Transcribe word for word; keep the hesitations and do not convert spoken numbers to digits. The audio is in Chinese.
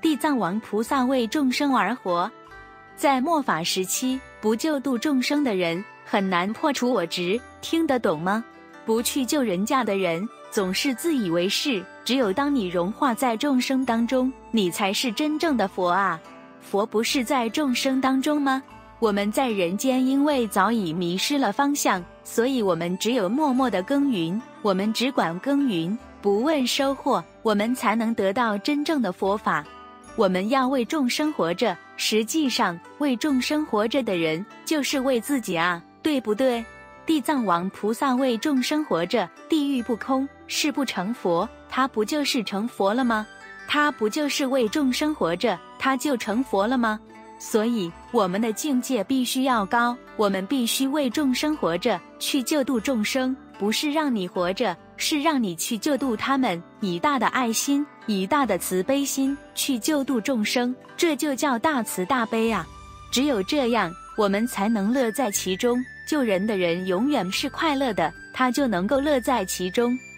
地藏王菩萨为众生而活。在末法时期，不救度众生的人很难破除我执，听得懂吗？不去救人家的人总是自以为是，只有当你融化在众生当中，你才是真正的佛啊！佛不是在众生当中吗？我们在人间因为早已迷失了方向，所以我们只有默默的耕耘，我们只管耕耘，不问收获，我们才能得到真正的佛法。我们要为众生活着，实际上为众生活着的人就是为自己啊，对不对？地藏王菩萨为众生活着，地狱不空，誓不成佛，他不就是成佛了吗？他不就是为众生活着，他就成佛了吗？所以我们的境界必须要高，我们必须为众生活着，去救度众生，不是让你活着，是让你去救度他们，以大的爱心，以大的慈悲心去救度众生，这就叫大慈大悲啊！只有这样，我们才能乐在其中。救人的人永远是快乐的，他就能够乐在其中。